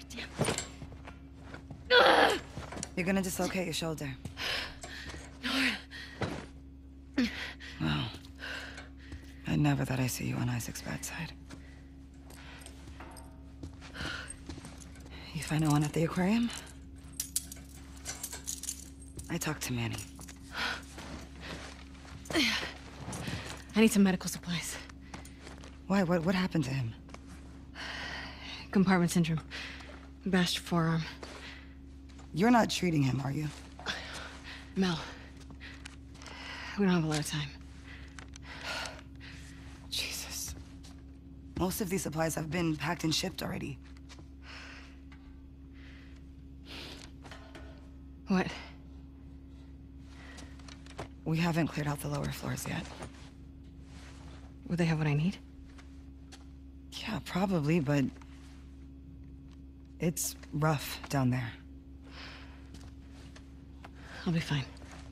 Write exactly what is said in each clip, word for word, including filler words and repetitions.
You're gonna dislocate your shoulder. Nora. Wow. I never thought I'd see you on Isaac's bad side. You find no one at the aquarium? I talked to Manny. I need some medical supplies. Why? What, what happened to him? Compartment syndrome. Bashed forearm. You're not treating him, are you? Mel. We don't have a lot of time. Jesus. Most of these supplies have been packed and shipped already. What? We haven't cleared out the lower floors yet. Would they have what I need? Yeah, probably, but... it's rough down there. I'll be fine.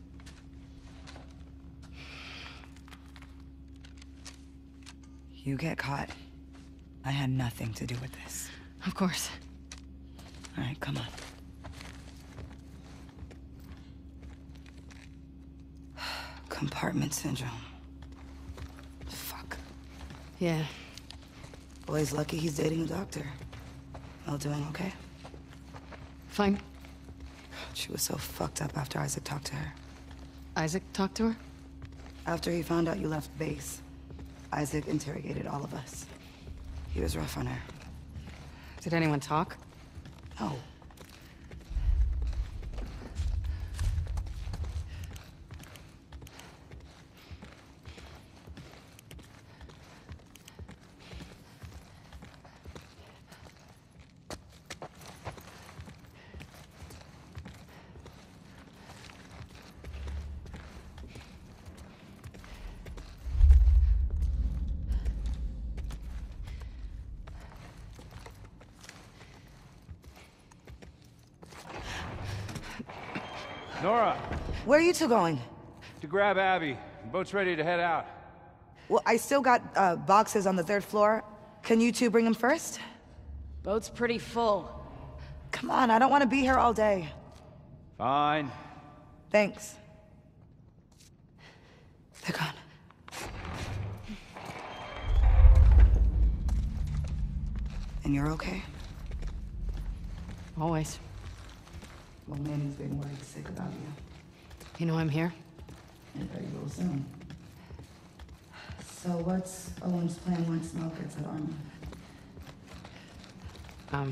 You get caught. I had nothing to do with this. Of course. All right, come on. Compartment syndrome. Fuck. Yeah. Boy's lucky he's dating a doctor. Mel doing okay? Fine. She was so fucked up after Isaac talked to her. Isaac talked to her? After he found out you left base, Isaac interrogated all of us. He was rough on her. Did anyone talk? No. Nora! Where are you two going? To grab Abby. The boat's ready to head out. Well, I still got uh, boxes on the third floor. Can you two bring them first? Boat's pretty full. Come on, I don't want to be here all day. Fine. Thanks. They're gone. And you're okay? Always. Well, Manny's been worried sick about you. You know I'm here? And very will soon. So what's Owen's plan once Mel gets at Army? Um...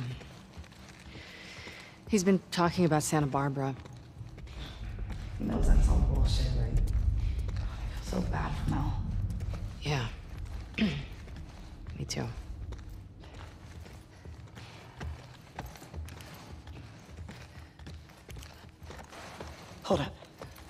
He's been talking about Santa Barbara. He knows that's all bullshit, right? I feel so bad for Mel. Yeah. Me too. Hold up.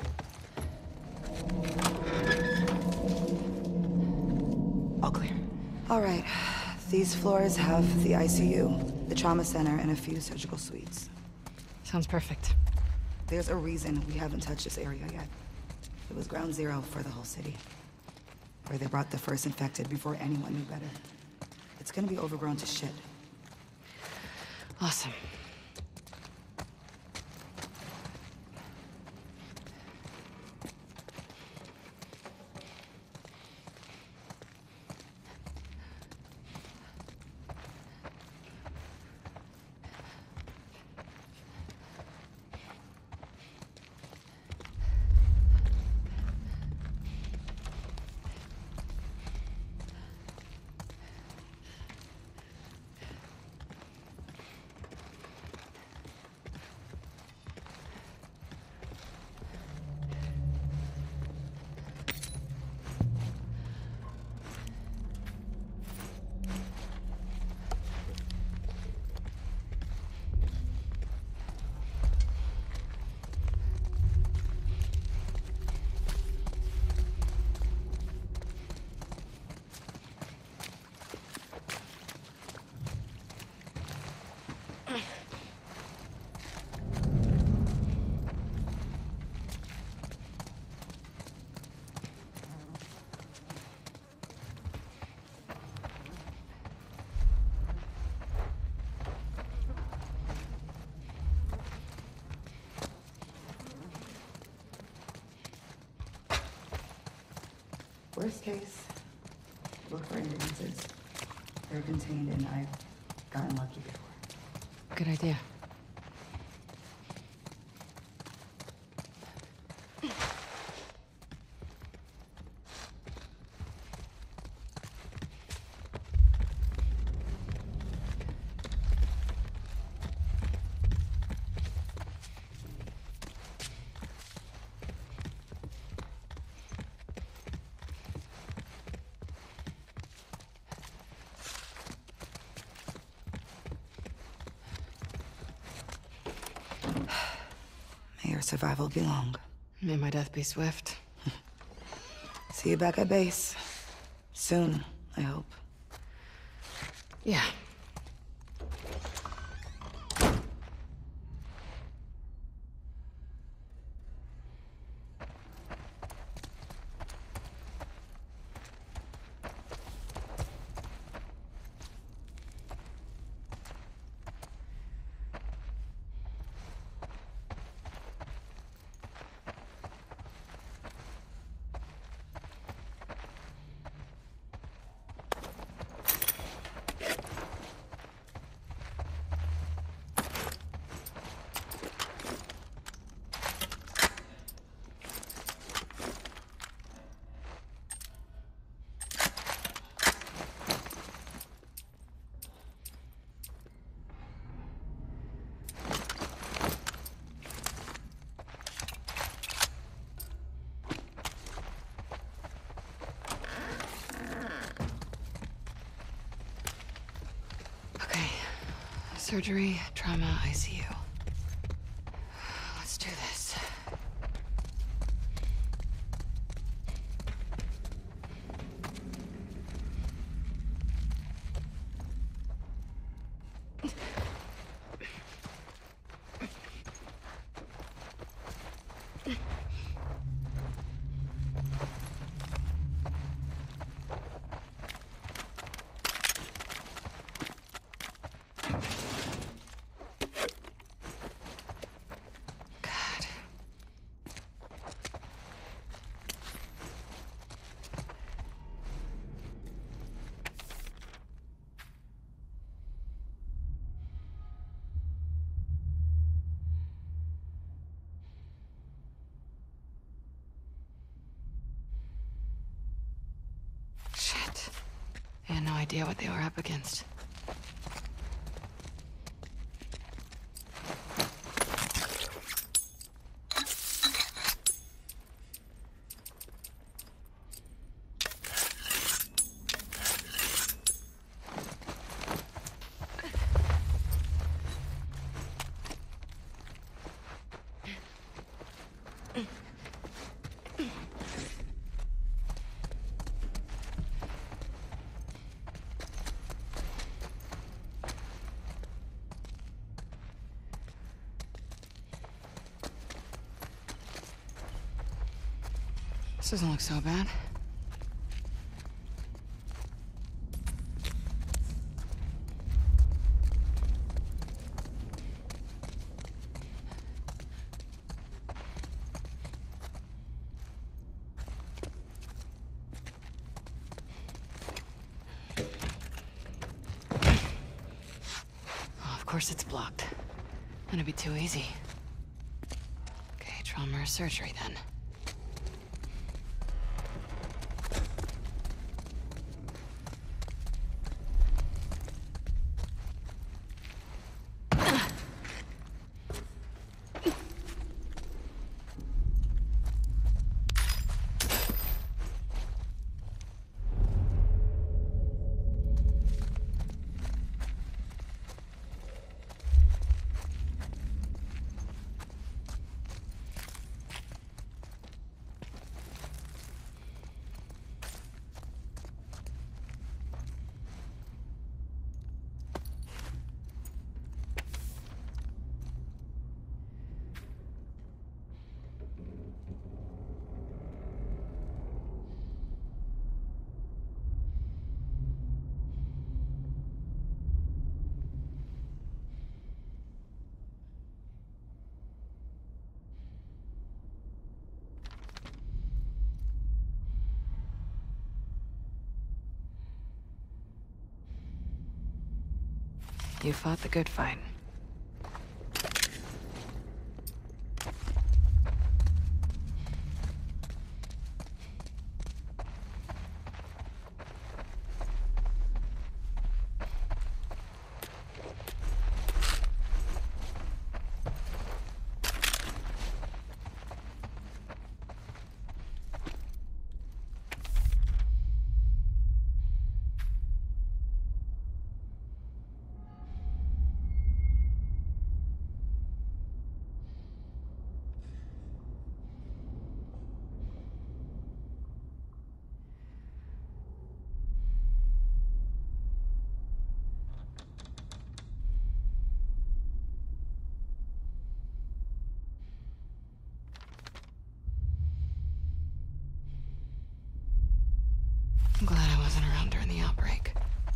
All clear. All right. These floors have the I C U, the trauma center, and a few surgical suites. Sounds perfect. There's a reason we haven't touched this area yet. It was ground zero for the whole city, where they brought the first infected before anyone knew better. It's gonna be overgrown to shit. Awesome. Worst case, look for ambulances. They're contained and I've gotten lucky before. Good idea. May your survival be long. May my death be swift. See you back at base. Soon, I hope. Yeah. Surgery, trauma, I C U. Let's do this. I had no idea what they were up against. This doesn't look so bad. Oh, of course it's blocked. Gonna be too easy. Okay, trauma or surgery then. You fought the good fight. I'm glad I wasn't around during the outbreak.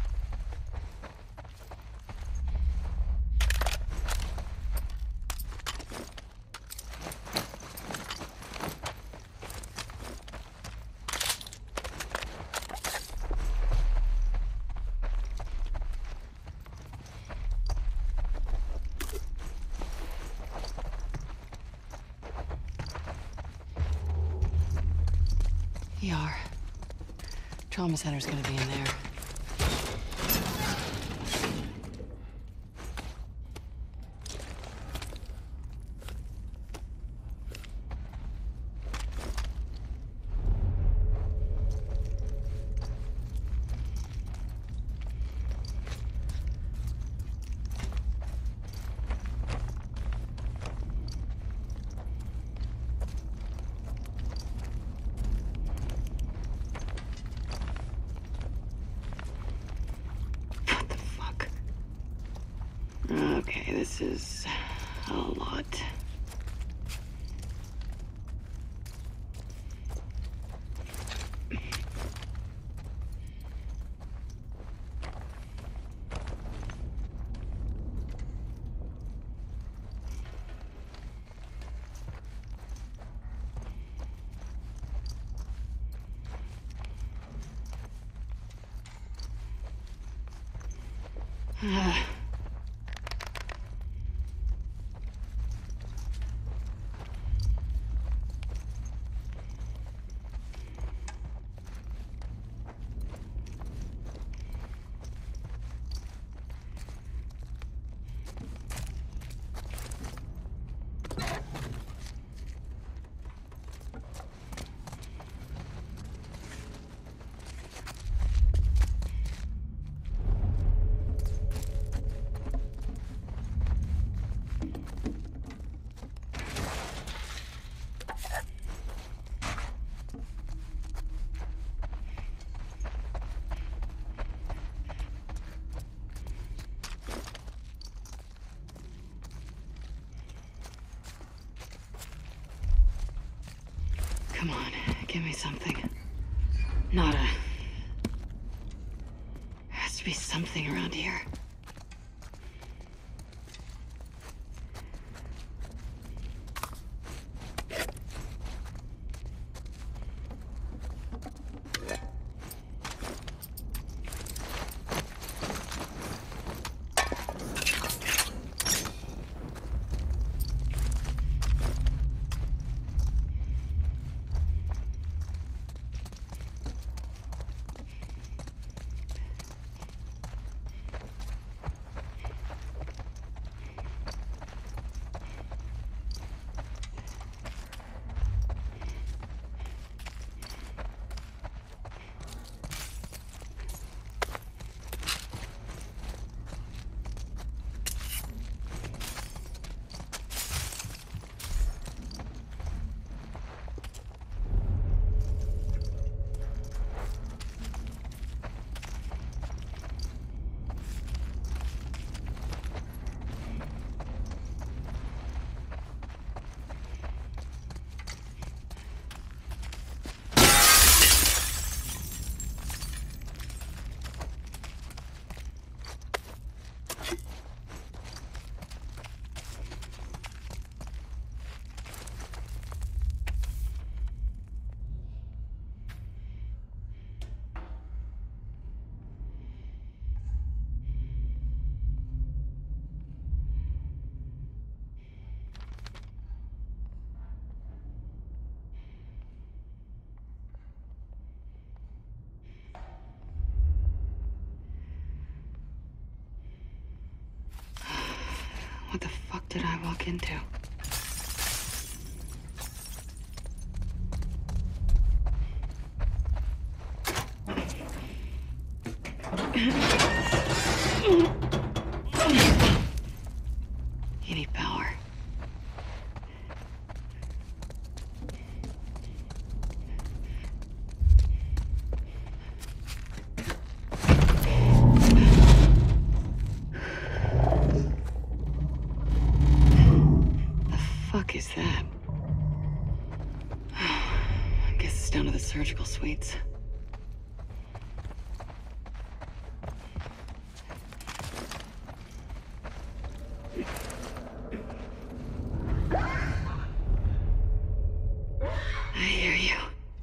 E R. Trauma center's gonna be in there. Okay, this is a lot. Ah. Come on, give me something. Nada. There has to be something around here. What the fuck did I walk into? You need power. The fuck is that? I guess it's down to the surgical suites. I hear you.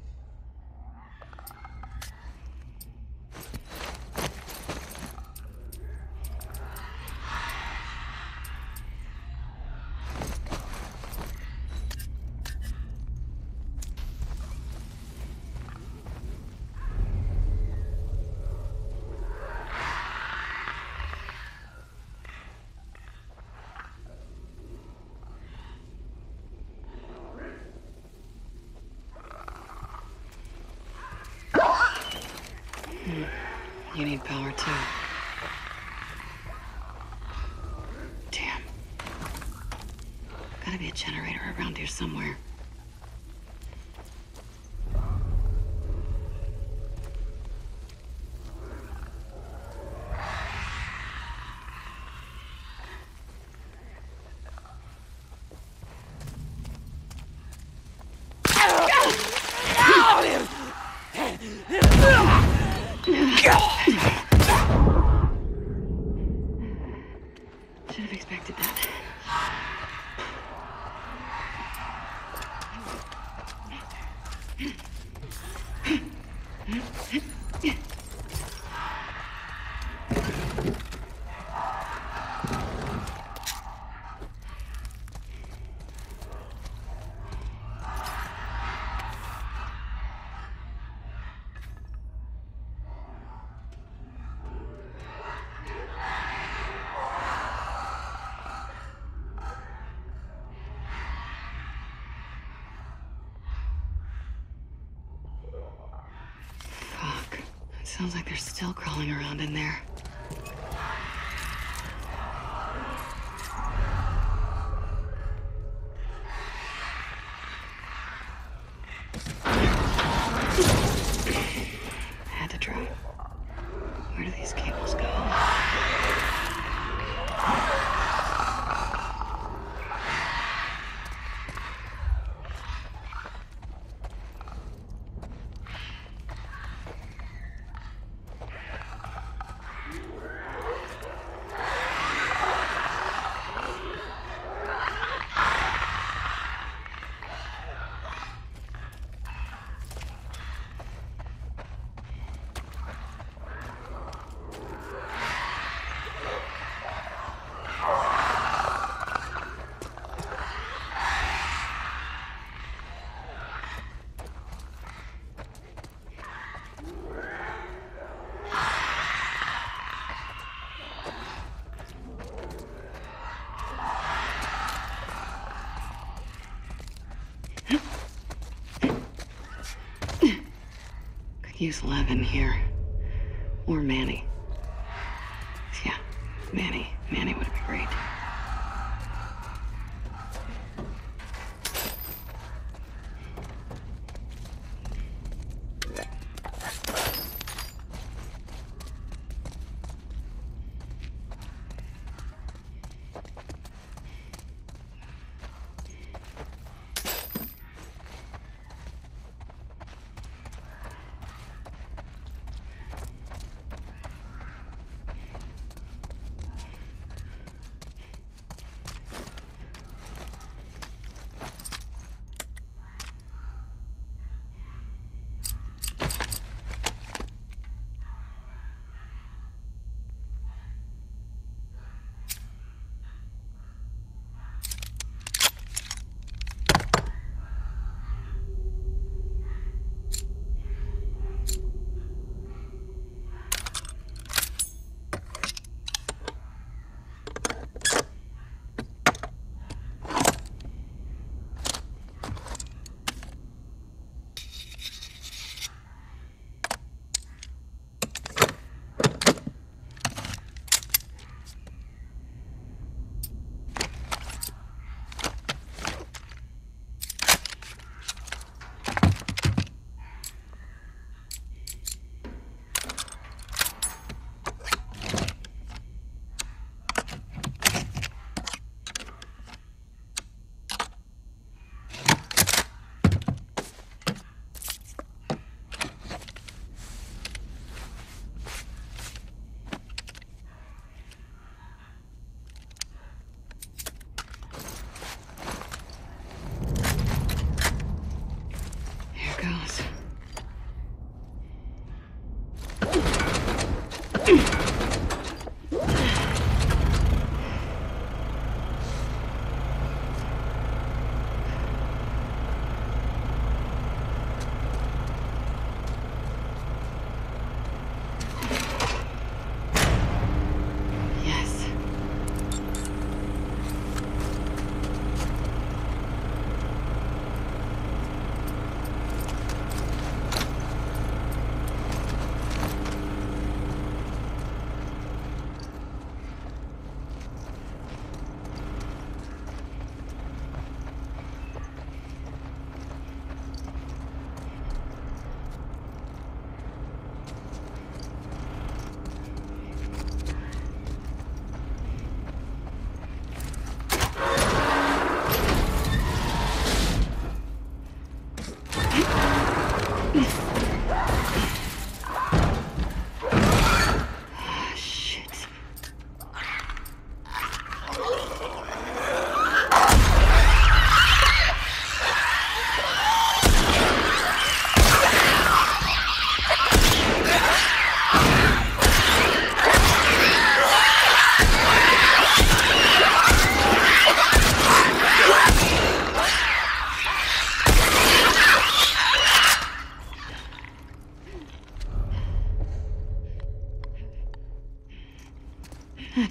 You need power too. Damn. Gotta be a generator around here somewhere. Should have expected that. Fuck. It sounds like they're still crawling around in there. Had to try. Where do these cables go? Use Levin here. Or Manny. Yeah, Manny. Manny would be great.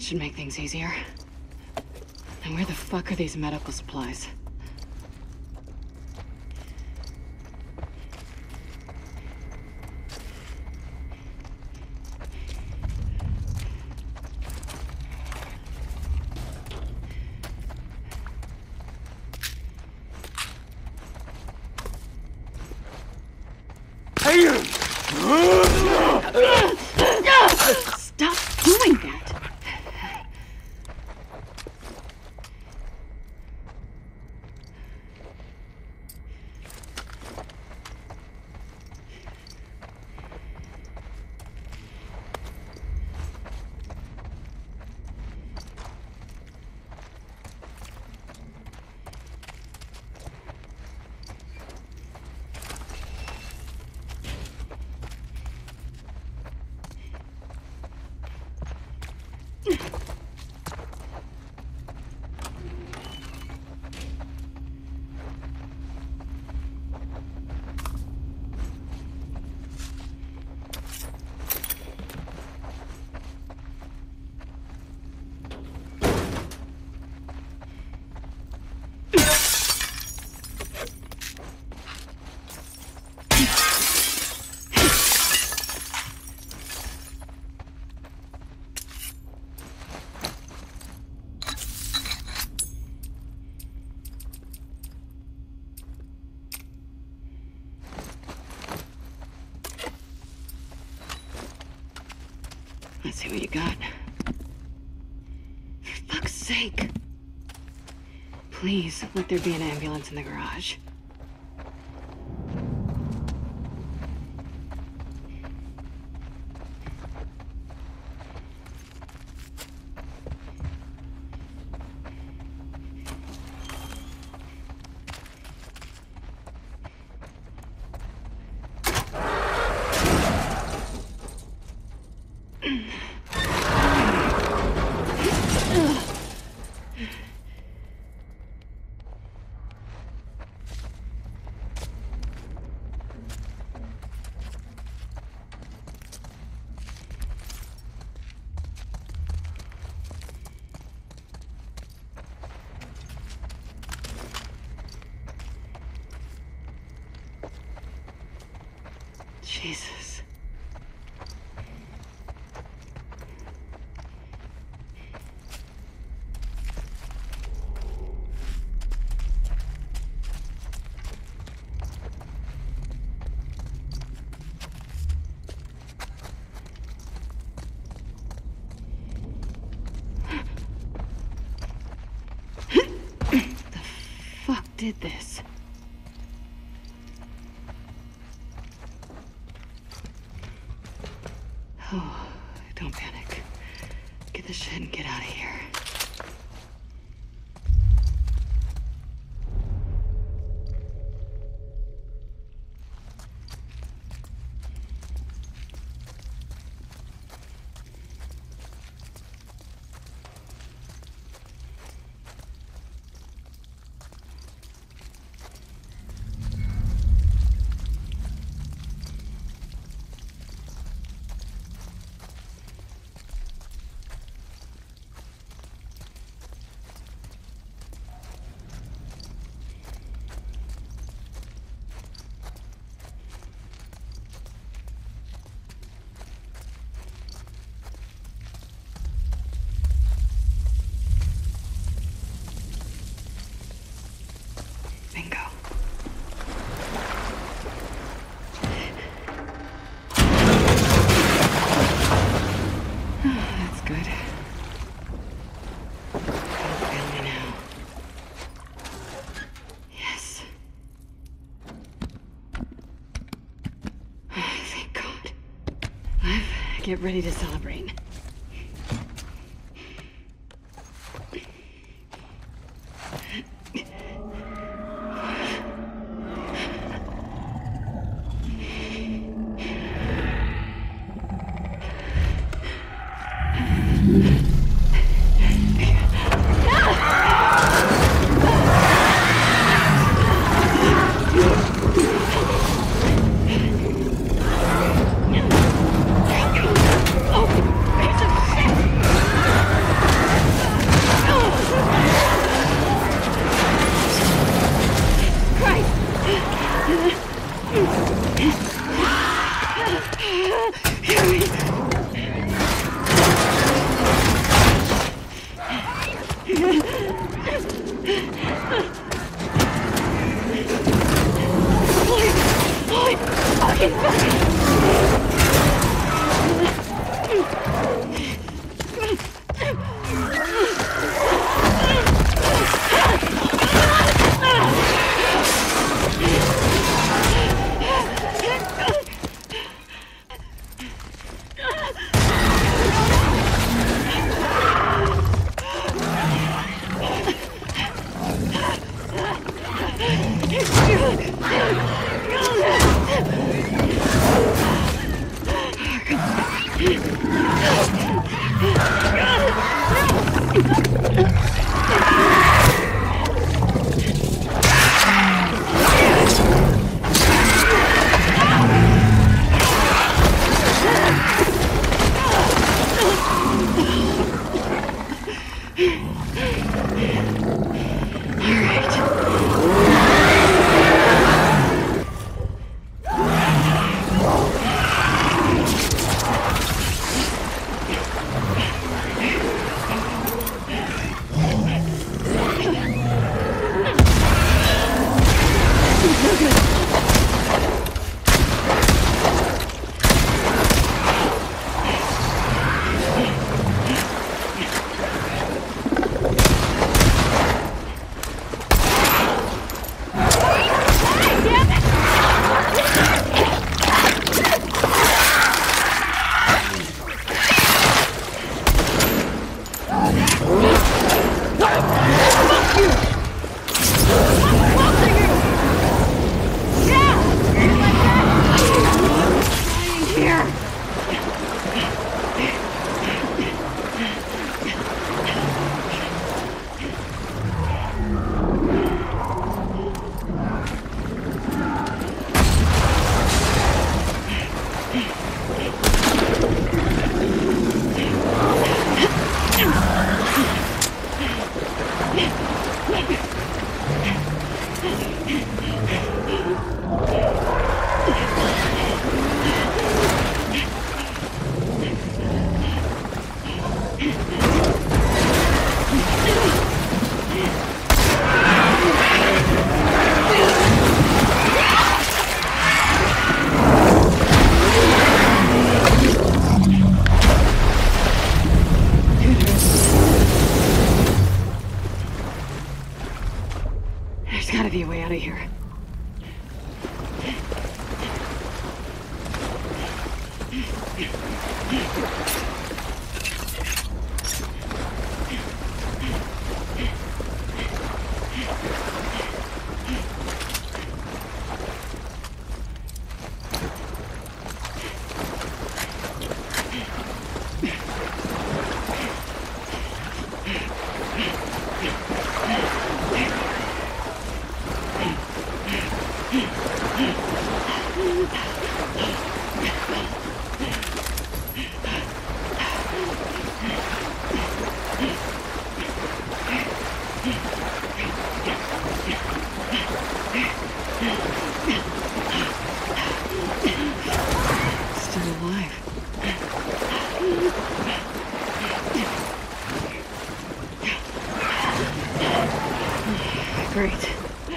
should make things easier. And where the fuck are these medical supplies? Stop doing that! Let's see what you got. For fuck's sake. Please, let there be an ambulance in the garage. Jesus. The fuck did this? Oh, don't panic. Get the shit and get out of here. Bingo. Oh, that's good. Don't fail me now. Yes. Oh, thank God. Liv, get ready to celebrate. Oh! There's gotta be a way out of here. Still alive. Great.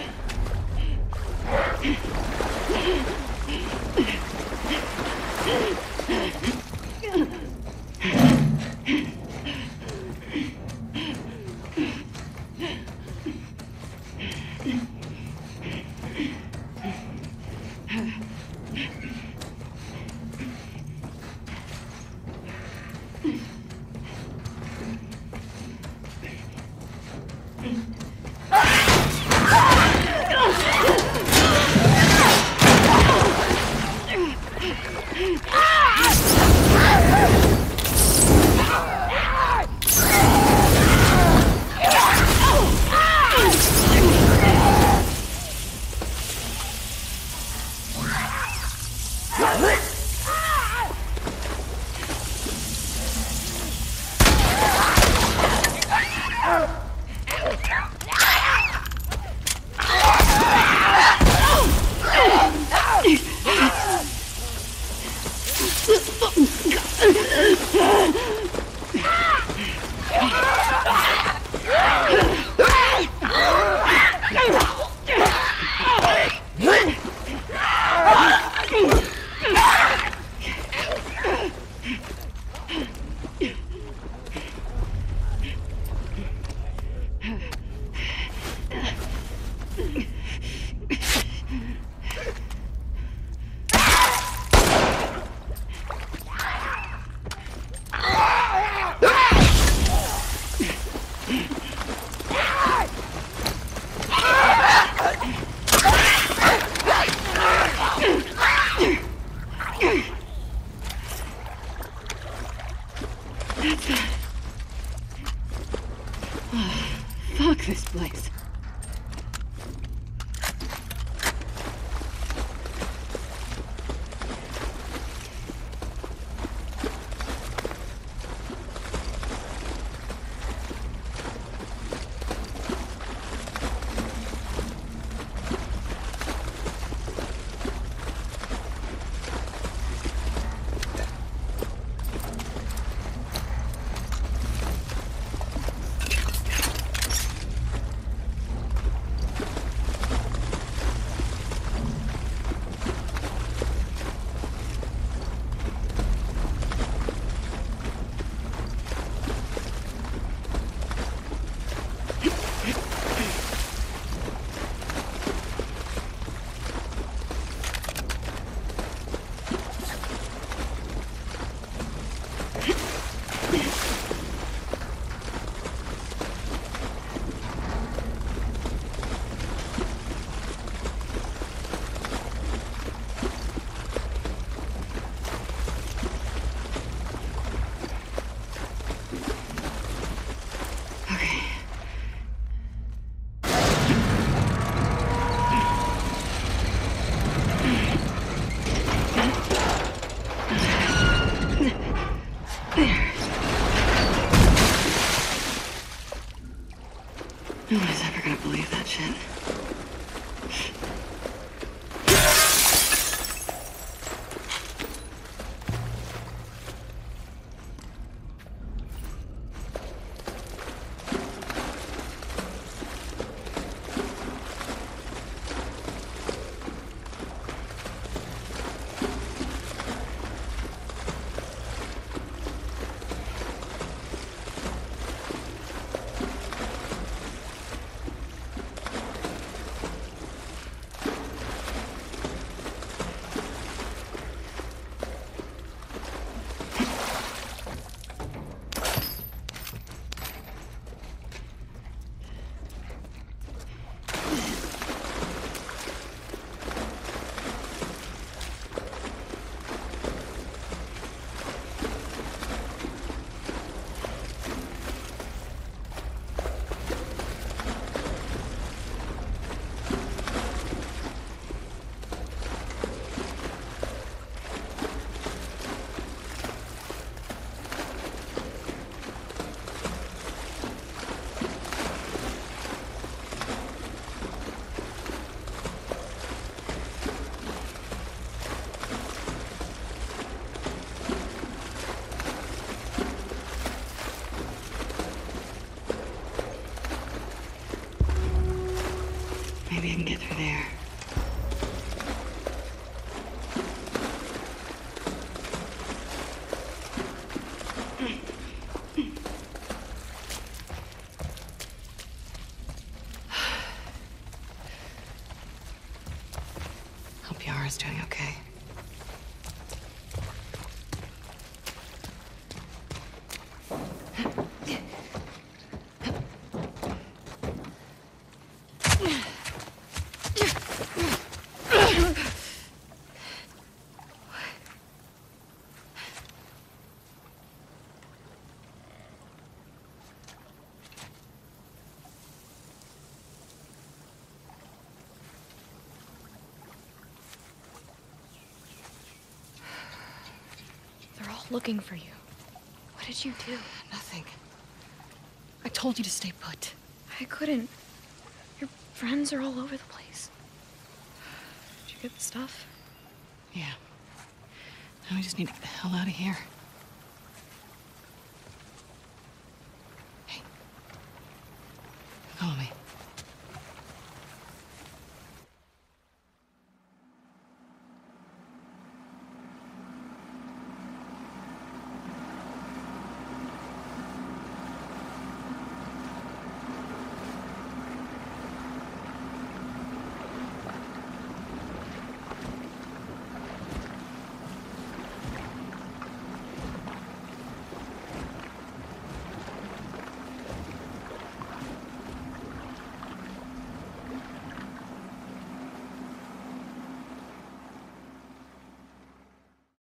Fuck this place. They're gonna believe that shit. Maybe I can get through there. Hope Yara's doing okay. Looking for you. What did you do? Nothing. I told you to stay put. I couldn't. Your friends are all over the place. Did you get the stuff? Yeah. Now we just need to get the hell out of here. Hey. Follow me.